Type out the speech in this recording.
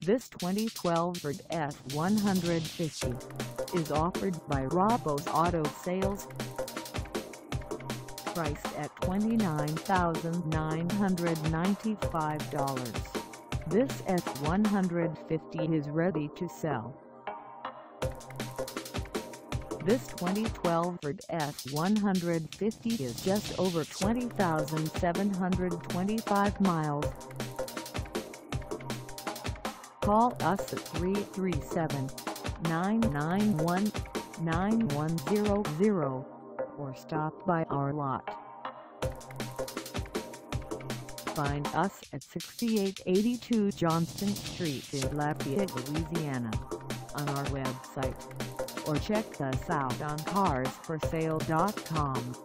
This 2012 Ford F-150 is offered by Rabeaux Auto Sales. Priced at $29,995, this F-150 is ready to sell. This 2012 Ford F-150 is just over 20,725 miles. Call us at 337-991-9100 or stop by our lot. Find us at 6882 Johnston Street in Lafayette, Louisiana, on our website, or check us out on carsforsale.com.